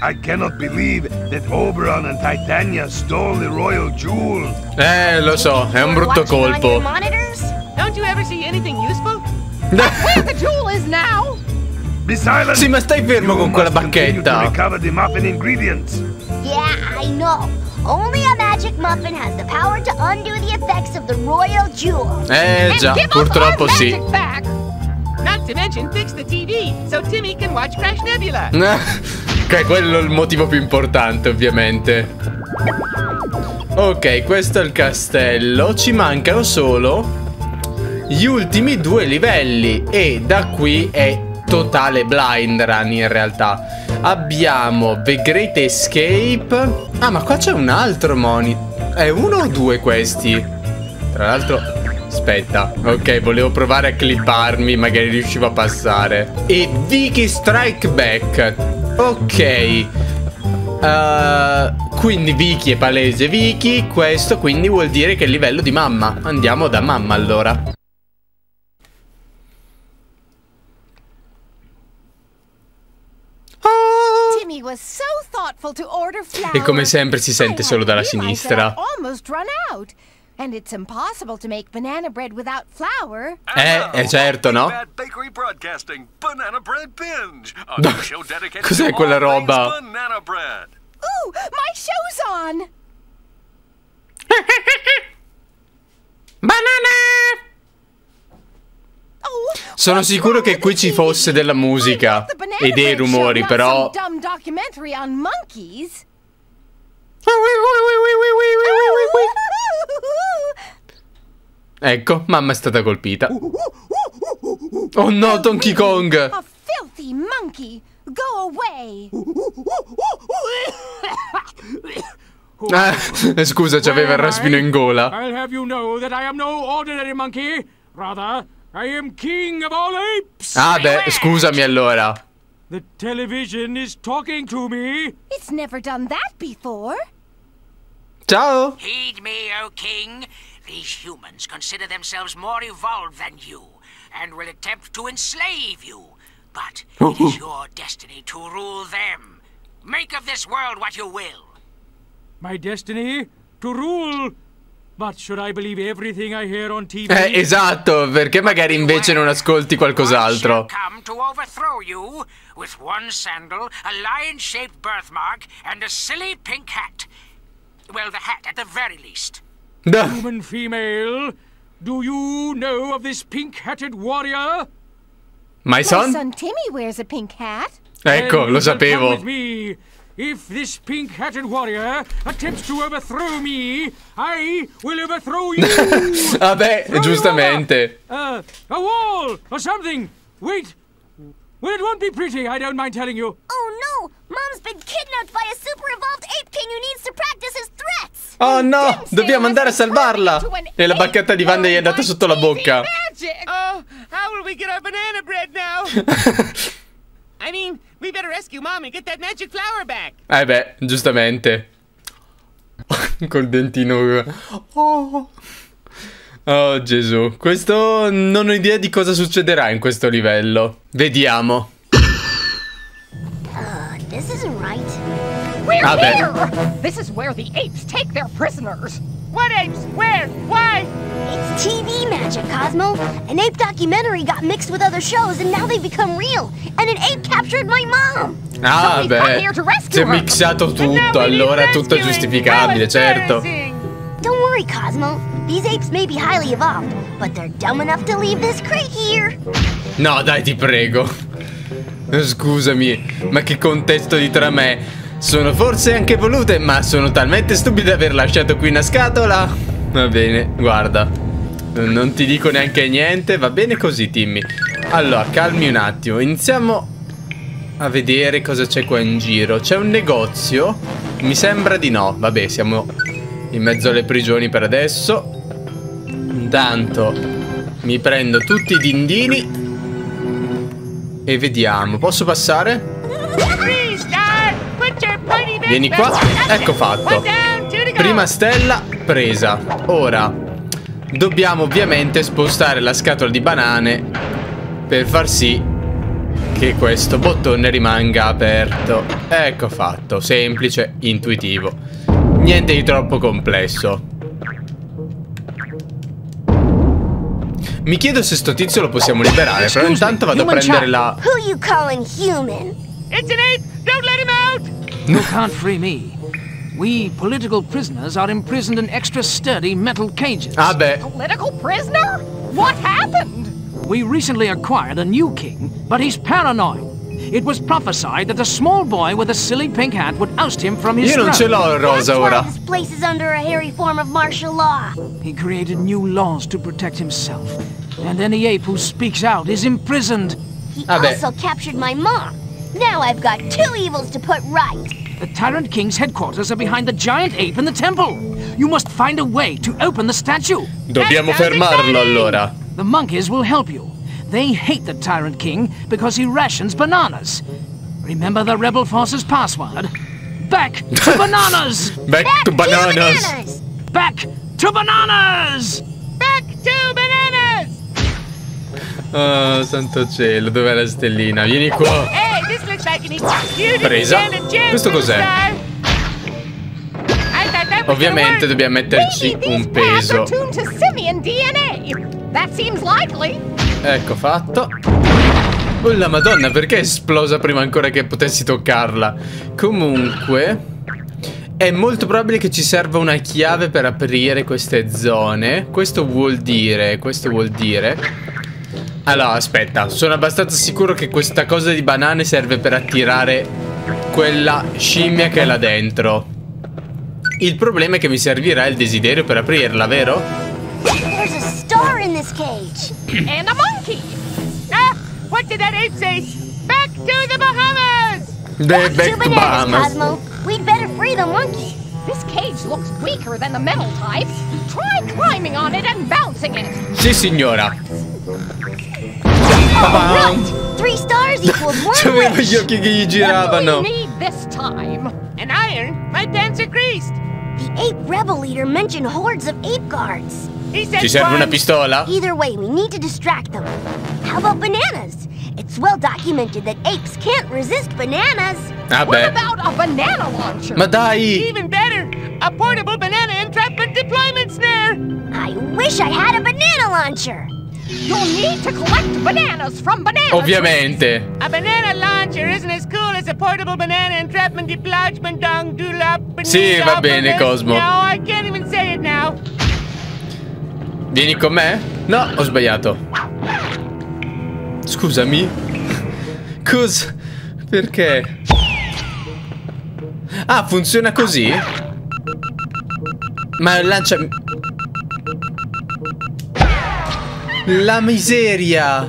I cannot believe that Oberon and Titania stole the royal jewel. Lo so, è un brutto colpo. Don't you ever see anything useful? Where the jewel is now? Be silent. Sì, ma stai fermo con quella bacchetta. Recover the muffin ingredients. Yeah, I know. Only a magic muffin has the power to undo the effects of the royal jewel. Già, purtroppo sì. Not to mention fix the TV so Timmy can watch Crash Nebula. Ok, quello è il motivo più importante, ovviamente. Ok, questo è il castello. Ci mancano solo gli ultimi 2 livelli e da qui è totale blind run in realtà. Abbiamo The Great Escape. Ah, ma qua c'è un altro monitor. È 1 o 2 questi? Tra l'altro, aspetta. Ok, volevo provare a clipparmi, magari riuscivo a passare. E Vicky Strike Back. Ok. Quindi Vicky è palese Vicky. Questo quindi vuol dire che è il livello di mamma. Andiamo da mamma allora. E come sempre si sente solo dalla sinistra. And it's impossible to make banana bread without flour. Certo, no? Cos'è quella roba? Ooh, my show's on! Banana! Sono sicuro che qui ci fosse della musica e dei rumori, però... Ecco, mamma è stata colpita. Oh no, Donkey Kong! A filthy monkey! Go away! Scusa, c'aveva il raspino in gola. I'll have you know that I am no ordinary monkey. Rather, I am king of all apes. Ah beh, scusami allora. The television is talking to me. It's never done that before. Ciao. Heed me, O king. These humans consider themselves more evolved than you and will attempt to enslave you. But it is your destiny to rule them. Make of this world what you will. My destiny? To rule? But should I believe everything I hear on TV? Esatto, perché magari invece non ascolti qualcos'altro. Come to overthrow you with one sandal, a lion-shaped birthmark, and a silly pink hat. Well, the hat at the very least. Human female, do you know of this pink-hatted warrior? My son? My son Timmy wears a pink hat. Ecco, lo sapevo. If this pink-hatted warrior attempts to overthrow me, I will overthrow you. Vabbè, giustamente. A wall or something. Wait. Well, it won't be pretty, I don't mind telling you. Oh no! Mom's been kidnapped by a super evolved ape king who needs to practice his threats! Oh no! Dobbiamo andare a salvarla! E la bacchetta di Wanda gli è andata sotto la bocca. Oh, how will we get our banana bread now? I mean, we better rescue Mom and get that magic flower back. Beh, giustamente. Col dentino. Oh Gesù. Questo non ho idea di cosa succederà in questo livello. Vediamo. This isn't right. We're Vabbè. here! This is where the apes take their prisoners. What apes? Where? Why? It's TV magic, Cosmo. An ape documentary got mixed with other shows and now they've become real. And an ape captured my mom. Ah, beh. Si è mixato tutto, allora tutto è giustificabile, certo. Don't worry, Cosmo. These apes may be highly evolved, but they're dumb enough to leave this crate here. No, dai, ti prego. Scusami, ma che contesto di trame. Sono forse anche volute, ma sono talmente stupide da aver lasciato qui una scatola. Va bene, guarda. Non ti dico neanche niente, va bene così, Timmy. Allora, calmi un attimo. Iniziamo a vedere cosa c'è qua in giro. C'è un negozio? Mi sembra di no. Vabbè, siamo in mezzo alle prigioni per adesso. Intanto mi prendo tutti i dindini e vediamo. Posso passare? Vieni qua. Ecco fatto. Prima stella presa. Ora dobbiamo ovviamente spostare la scatola di banane per far sì che questo bottone rimanga aperto. Ecco fatto, semplice, intuitivo. Niente di troppo complesso. Mi chiedo se sto tizio lo possiamo liberare, però intanto vado a prendere la... Who you calling human? It's an ape! Don't let him out! You can't free me. We political prisoners are imprisoned in extra sturdy metal cages. Ah beh, Political prisoner? What happened? We recently acquired a new king, but he's paranoid. It was prophesied that a small boy with a silly pink hat would oust him from his io non ce throne. l'ho il That's rosa why ora. this place is under a hairy form of martial law. He created new laws to protect himself, and any ape who speaks out is imprisoned. He Vabbè. also captured my mom. Now I've got two evils to put right. The Tyrant King's headquarters are behind the giant ape in the temple. You must find a way to open the statue. Dobbiamo fermarlo allora. The monkeys will help you. They hate the Tyrant King because he rations bananas. Remember the rebel force's password? Back to bananas! Back to bananas. Bananas! Back to bananas! Back to bananas! Oh, santo cielo, dov'è la stellina? Vieni qua. Hey, this looks like an executed Presa. Indiana Jones Questo cos'è? star. I thought that was Ovviamente gonna work. dobbiamo metterci Maybe these un pads are peso. tuned to simian DNA. That seems likely. Ecco fatto. Oh la madonna, perché è esplosa prima ancora che potessi toccarla? Comunque è molto probabile che ci serva una chiave per aprire queste zone. Questo vuol dire allora aspetta, sono abbastanza sicuro che questa cosa di banane serve per attirare quella scimmia che è là dentro. Il problema è che mi servirà il desiderio per aprirla, vero? There's a star in this cage. And a monkey. Ah, what did that ape say? Back to the Bahamas! Back Two to bananas, Bahamas. Cosmo. We'd better free the monkey. This cage looks weaker than the metal type. Try climbing on it and bouncing it. Sì signora. Right. 3 stars equals one C'aveva wish. gli occhi che gli What do giravano. we need this time? An iron? My pants are greased. The ape rebel leader mentioned hordes of ape guards. He said Ci serve una one. pistola? Either way, we need to distract them. How about bananas? It's well documented that apes can't resist bananas. Ah What beh. about a banana launcher? Ma dai. Even better, a portable banana entrapment deployment snare. I wish I had a banana launcher. You'll need to collect bananas from banana Ovviamente. A banana launcher isn't as cool as a portable banana entrapment deployment dong dulap. Sì, va bene, Cosmo. No, I can't even say it now. Vieni con me? No, ho sbagliato. Scusami. Cosa? Perché? Ah, funziona così? Ma lancia... La miseria!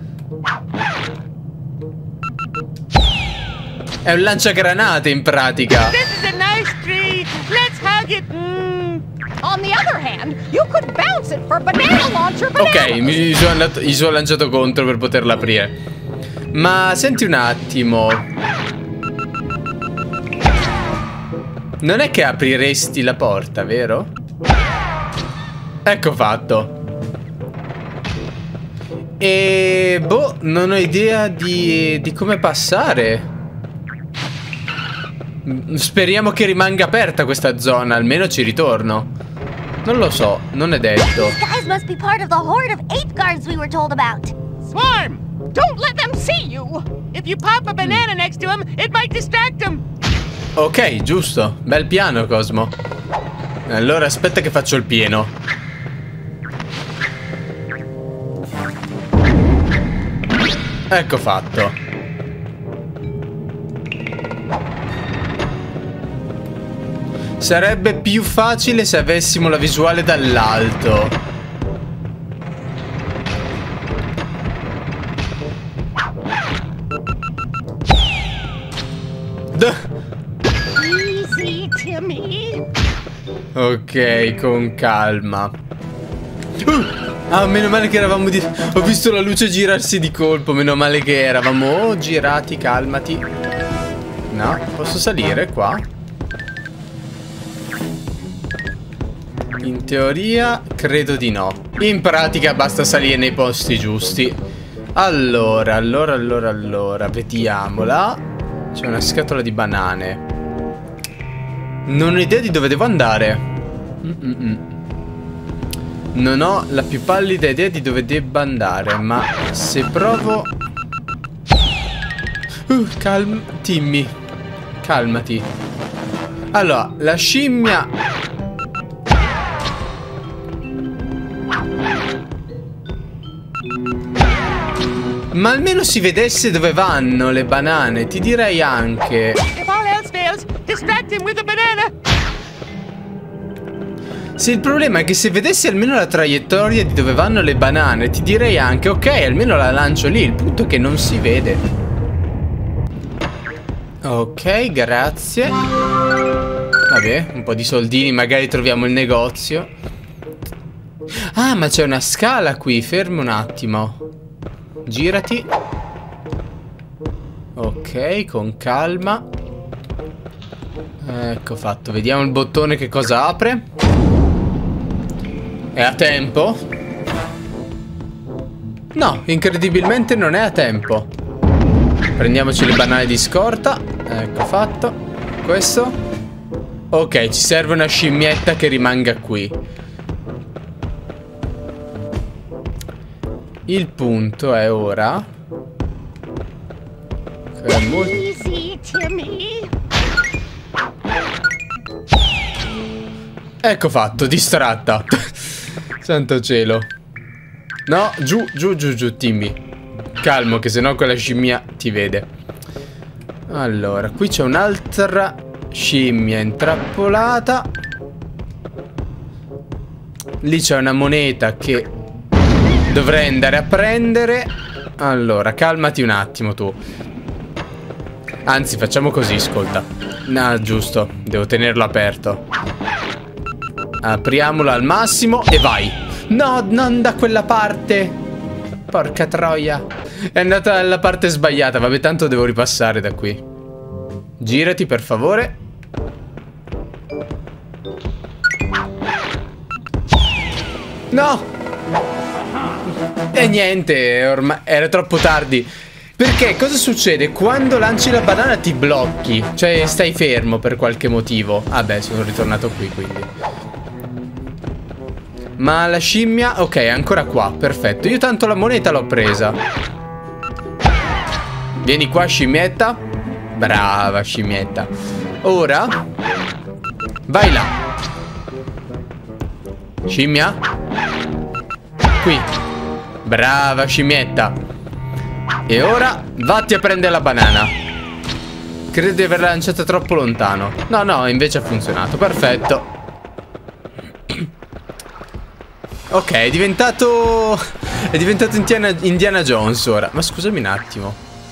È un lanciagranate in pratica. This is a nice tree. Let's hug it. On the other hand, you could bounce it for banana launcher bananas. Ok, gli sono lanciato contro per poterla aprire. Ma senti un attimo. Non è che apriresti la porta, vero? Ecco fatto. E boh, non ho idea di come passare. Speriamo che rimanga aperta questa zona, almeno ci ritorno. Non lo so, non è detto. These guys must be part of the horde of ape guards we were told about. Swarm. Don't let them see you. If you pop a banana next to him, it might distract him. Ok, giusto. Bel piano, Cosmo. Allora aspetta che faccio il pieno. Ecco fatto. Sarebbe più facile se avessimo la visuale dall'alto. Easy, Timmy. Ok, con calma. Ah, meno male che eravamo di... Ho visto la luce girarsi di colpo. Meno male che eravamo girati, calmati. No, posso salire qua? In teoria credo di no. In pratica basta salire nei posti giusti. Allora, vediamola. C'è una scatola di banane. Non ho idea di dove devo andare. Non ho la più pallida idea di dove debba andare. Ma se provo... Timmy, calmati. Allora, la scimmia... Ma almeno si vedesse dove vanno le banane. Ti direi anche... If all else fails, distract him with a banana. Se il problema è che se vedessi almeno la traiettoria di dove vanno le banane, ti direi anche, ok, almeno la lancio lì. Il punto è che non si vede. Ok, grazie. Vabbè, un po' di soldini, magari troviamo il negozio. Ah, ma c'è una scala qui, fermo un attimo. Girati. Ok, con calma. Ecco fatto, vediamo il bottone che cosa apre. È a tempo? No, incredibilmente non è a tempo. Prendiamoci le banane di scorta. Ecco fatto. Questo. Ok, ci serve una scimmietta che rimanga qui. Il punto è ora. Easy, Timmy. Ecco fatto, distratta. Santo cielo. No, giù, Timmy. Calmo, che sennò quella scimmia ti vede. Allora, qui c'è un'altra scimmia intrappolata. Lì c'è una moneta che dovrei andare a prendere. Allora, calmati un attimo tu. Anzi, facciamo così, ascolta. No, giusto, devo tenerlo aperto. Apriamolo al massimo e vai. No, non da quella parte. Porca troia. È andata dalla parte sbagliata. Vabbè, tanto devo ripassare da qui. Girati, per favore. No. E niente, ormai era troppo tardi. Perché cosa succede? Quando lanci la banana ti blocchi. Cioè stai fermo per qualche motivo. Vabbè, sono ritornato qui quindi. Ma la scimmia... Ok, è ancora qua, perfetto. Io tanto la moneta l'ho presa. Vieni qua, scimmietta. Brava, scimmietta. Ora vai là. Scimmia. Qui. Brava, scimmietta. E ora vatti a prendere la banana. Credo di averla lanciata troppo lontano. No, no, invece ha funzionato, perfetto. Ok, è diventato Indiana Jones ora. Ma scusami un attimo.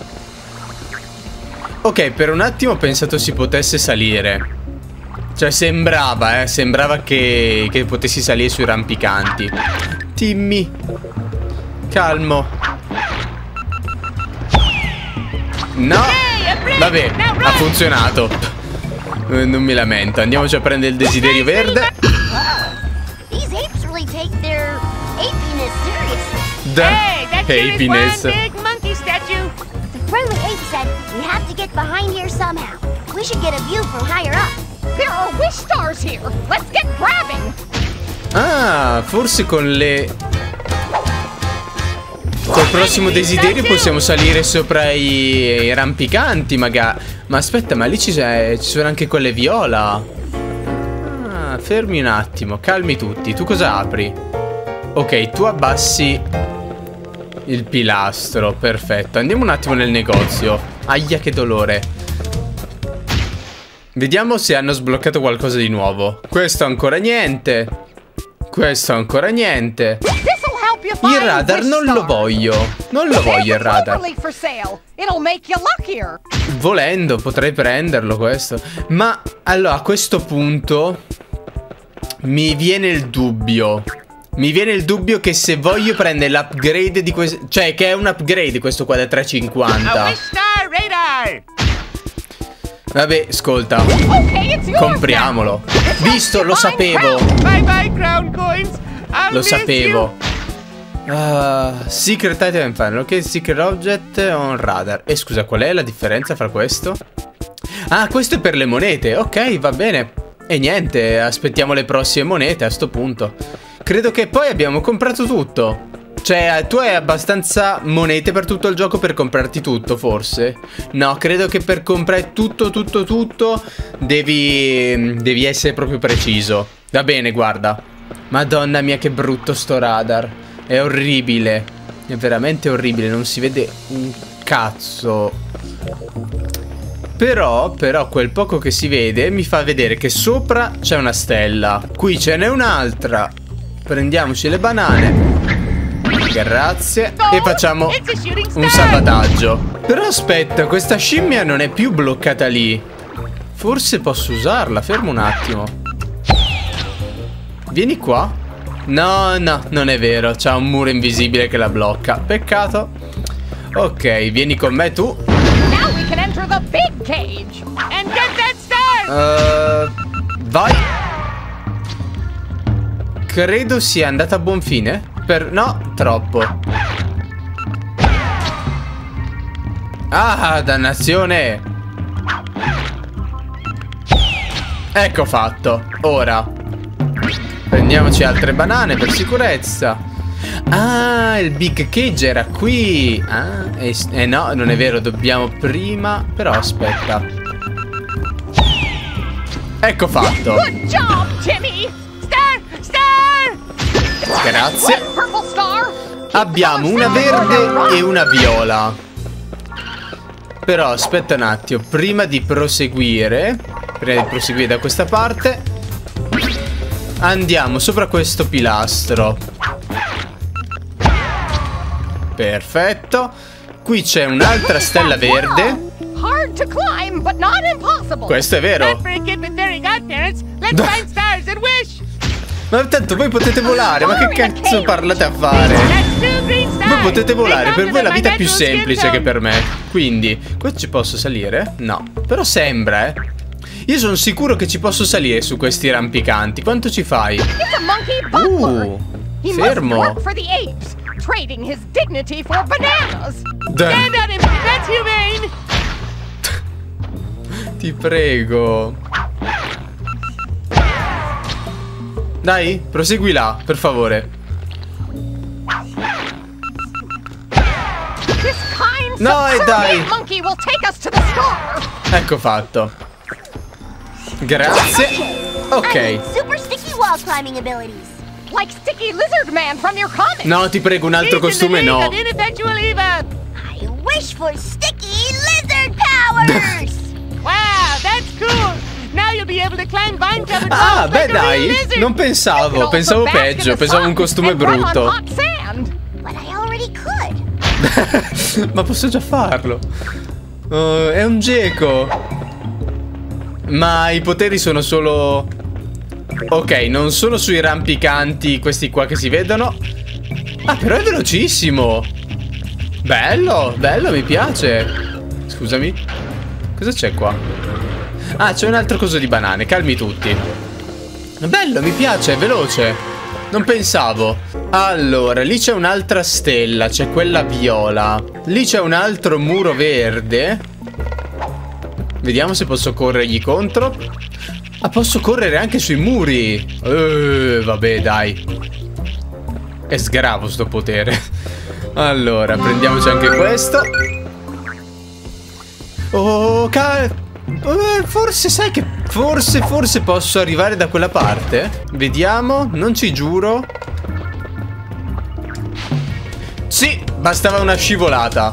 Ok, per un attimo ho pensato si potesse salire. Cioè sembrava che potessi salire sui rampicanti. Timmy, calmo. No, vabbè, ha funzionato. Non mi lamento. Andiamoci a prendere il desiderio verde. These apes really take their apiness seriously. Hey, that sure is Apiness. one big monkey statue. The friendly ape said we have to get behind here somehow. We should get a view from higher up. There are wish stars here. Let's get grabbing. Ah, forse con le... Col prossimo desiderio possiamo salire sopra i rampicanti magari. Ma aspetta, ma lì ci sono anche quelle viola. Ah, fermi un attimo, calmi tutti. Tu cosa apri? Ok, tu abbassi il pilastro, perfetto. Andiamo un attimo nel negozio. Aia, che dolore. Vediamo se hanno sbloccato qualcosa di nuovo. Questo ancora niente. Questo ancora niente. Il radar non lo voglio. Non lo voglio il radar. Volendo potrei prenderlo questo. Ma allora a questo punto mi viene il dubbio. Mi viene il dubbio che se voglio prendere l'upgrade di questo, cioè che è un upgrade questo qua da 350. Vabbè, ascolta. Compriamolo. Visto, lo sapevo. Bye bye, crown coins. Lo sapevo. Secret item final. Ok, secret object on radar. E scusa, qual è la differenza fra questo? Ah, questo è per le monete. Ok, va bene. E niente, aspettiamo le prossime monete a sto punto. Credo che poi abbiamo comprato tutto. Cioè, tu hai abbastanza monete per tutto il gioco per comprarti tutto, forse? No, credo che per comprare tutto devi essere proprio preciso. Va bene, guarda. Madonna mia, che brutto sto radar. È orribile. È veramente orribile, non si vede un cazzo. Però quel poco che si vede mi fa vedere che sopra c'è una stella. Qui ce n'è un'altra. Prendiamoci le banane. Grazie. E facciamo un salvataggio. Però aspetta, questa scimmia non è più bloccata lì. Forse posso usarla. Fermo un attimo. Vieni qua. No, non è vero. C'ha un muro invisibile che la blocca. Peccato. Ok, vieni con me tu. Now we can enter the big cage and get that star. Vai. Credo sia andata a buon fine. No, troppo. Ah, dannazione. Ecco fatto. Ora prendiamoci altre banane per sicurezza. Ah, il big cage era qui. Ah, no, non è vero, dobbiamo prima. Però aspetta. Ecco fatto. Good job, Timmy. Grazie. Abbiamo una verde e una viola. Però aspetta un attimo. Prima di proseguire da questa parte, andiamo sopra questo pilastro. Perfetto. Qui c'è un'altra stella verde. Questo è vero. Ma tanto voi potete volare. Ma che cazzo parlate a fare? Voi potete volare. Per voi la vita è più semplice che per me. Quindi, qua ci posso salire? No. Però sembra, Io sono sicuro che ci posso salire su questi rampicanti. Quanto ci fai? Fermo. Ti prego. Dai, prosegui là, per favore. No, e dai. Ecco fatto. Grazie. Ok. Super sticky wall climbing abilities. Like Sticky Lizard Man from your comic. No, ti prego, un altro costume no. I wish for sticky lizard powers. Wow, that's cool. Now you'll be able to climb vine covered Ah, walls beh, like a real dai. lizard. Non pensavo peggio. Pensavo un costume brutto. But I already could. Ma posso già farlo. È un geco. Ma i poteri sono solo... Ok, non sono sui rampicanti questi qua che si vedono. Ah, però è velocissimo. Bello, bello, mi piace. Scusami. Cosa c'è qua? Ah, c'è un altro coso di banane, calmi tutti. Bello, mi piace, è veloce. Non pensavo. Allora, lì c'è un'altra stella, c'è quella viola. Lì c'è un altro muro verde. Vediamo se posso corrergli contro. Ah, posso correre anche sui muri. Vabbè, dai. È sgravo sto potere. Allora, prendiamoci anche questo. Oh, forse sai che... Forse posso arrivare da quella parte? Vediamo, non ci giuro. Sì, bastava una scivolata.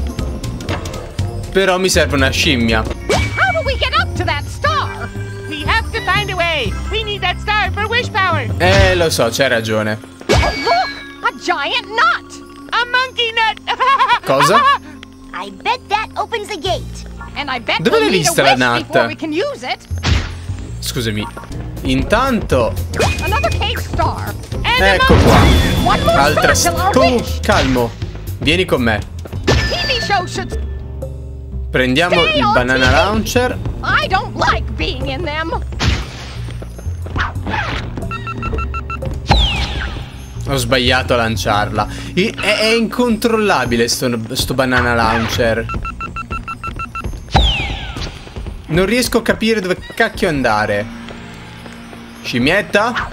Però mi serve una scimmia. How do we get up to that star? We have to find a way. We need that star for wish power. Lo so, c'hai ragione. Oh, look! A giant nut! A monkey nut. Cosa? I bet that opens the gate. And I bet Dove we'll l'hai need a vista la wish nut? before we can use it. Scusami. Intanto... Another cage star. And Ecco qua. One more Altra star till our tu, wish. calmo. Vieni con me. TV show should... Prendiamo Stay il on banana TV. launcher. I don't like being in them. Ho sbagliato a lanciarla. È incontrollabile sto banana launcher. Non riesco a capire dove cacchio andare. Scimmietta?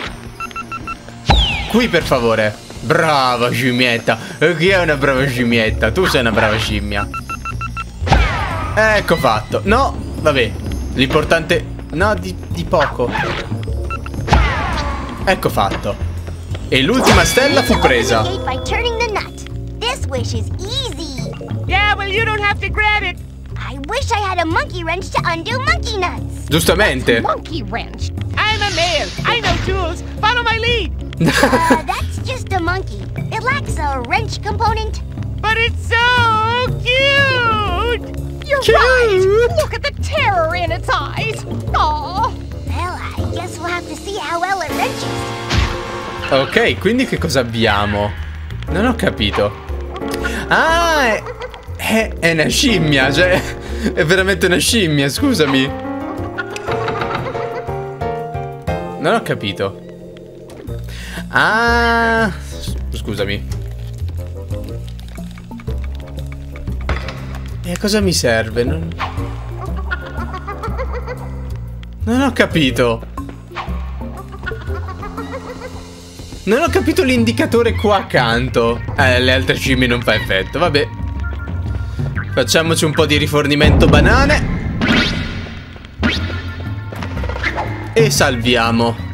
Qui per favore. Brava scimmietta. Chi è una brava scimmietta? Tu sei una brava scimmia. Ecco fatto. No, vabbè. L'importante... No, di poco. Ecco fatto. E l'ultima stella fu presa. Yeah, well, you don't have to grab it. I wish I had a monkey wrench to undo monkey nuts. Giustamente. Monkey wrench. I'm a male. I know tools. Follow my lead. That's just a monkey. It lacks a wrench component. But it's so cute. You're right. Look at the terror in its eyes. Aww. Well, I guess we'll have to see how well it wrenches. Ok, quindi che cosa abbiamo? Non ho capito. Ah, è una scimmia, cioè è veramente una scimmia, scusami. Non ho capito. Ah, scusami. E a cosa mi serve? Non ho capito. Non ho capito l'indicatore qua accanto. Le altre scimmie non fa effetto, vabbè. Facciamoci un po' di rifornimento banane. E salviamo.